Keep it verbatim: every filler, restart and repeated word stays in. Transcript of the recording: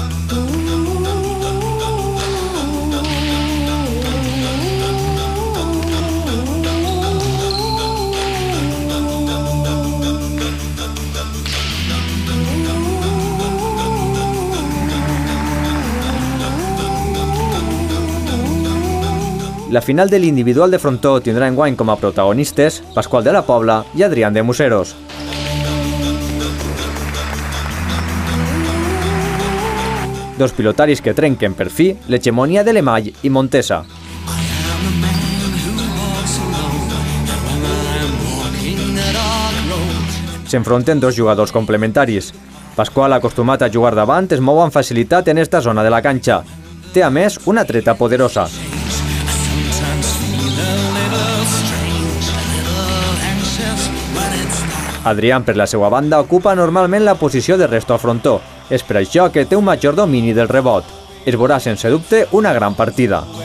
La final de l'individual de frontó tindrà enguany com a protagonistes Pasqual de la Pobla i Adrián de Museros. Dos pilotaris que trenquen per fi l'hegemonia de Lemall i Montesa. S'enfronten dos jugadors complementaris. Pasqual, acostumat a jugar davant, es mou amb facilitat en esta zona de la canxa. Té, a més, una treta poderosa. Adrián, per la seva banda, ocupa normalment la posició de resto a frontó. És per això que té un major domini del rebot. Es veurà, sense dubte, una gran partida.